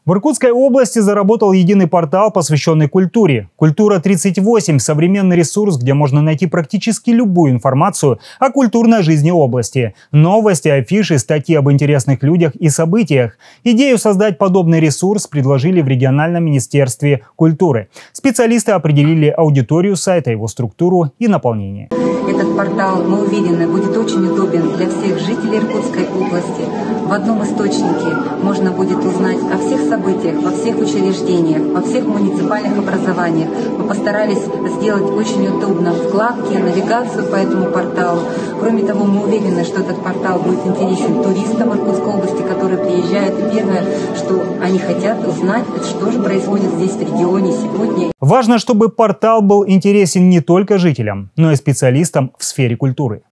В Иркутской области заработал единый портал, посвященный культуре. «Культура-38» – современный ресурс, где можно найти практически любую информацию о культурной жизни области. Новости, афиши, статьи об интересных людях и событиях. Идею создать подобный ресурс предложили в региональном министерстве культуры. Специалисты определили аудиторию сайта, его структуру и наполнение. Этот портал, мы уверены, будет очень удобен для всех жителей Иркутской области. В одном источнике можно будет узнать о всех событиях, во всех учреждениях, во всех муниципальных образованиях. Мы постарались сделать очень удобно вкладки, навигацию по этому порталу. Кроме того, мы уверены, что этот портал будет интересен туристам Иркутской области, которые приезжают. И первое, что они хотят узнать, что же происходит здесь в регионе сегодня. Важно, чтобы портал был интересен не только жителям, но и специалистам в сфере культуры.